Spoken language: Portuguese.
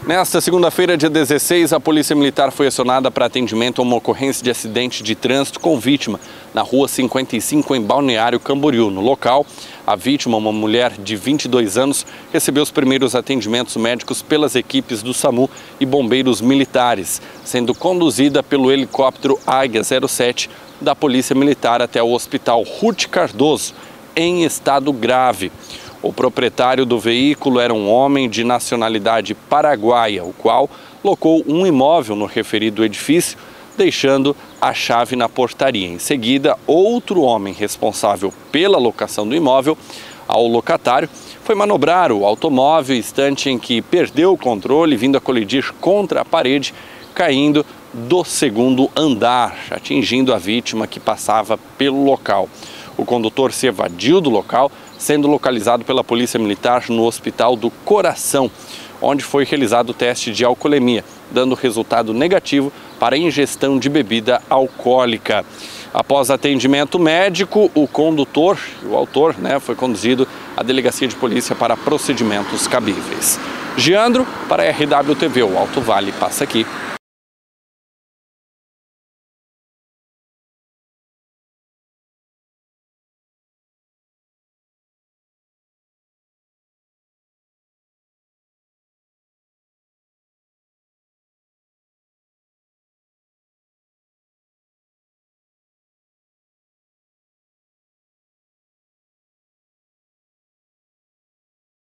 Nesta segunda-feira, dia 16, a Polícia Militar foi acionada para atendimento a uma ocorrência de acidente de trânsito com vítima na Rua 55, em Balneário Camboriú. No local, a vítima, uma mulher de 22 anos, recebeu os primeiros atendimentos médicos pelas equipes do SAMU e bombeiros militares, sendo conduzida pelo helicóptero Águia 07 da Polícia Militar até o Hospital Ruth Cardoso, em estado grave. O proprietário do veículo era um homem de nacionalidade paraguaia, o qual locou um imóvel no referido edifício, deixando a chave na portaria. Em seguida, outro homem responsável pela locação do imóvel ao locatário foi manobrar o automóvel, instante em que perdeu o controle, vindo a colidir contra a parede, caindo do segundo andar, atingindo a vítima que passava pelo local. O condutor se evadiu do local, sendo localizado pela Polícia Militar no Hospital do Coração, onde foi realizado o teste de alcoolemia, dando resultado negativo para ingestão de bebida alcoólica. Após atendimento médico, o condutor, o autor, foi conduzido à delegacia de polícia para procedimentos cabíveis. Giandro, para a RWTV, o Alto Vale passa aqui.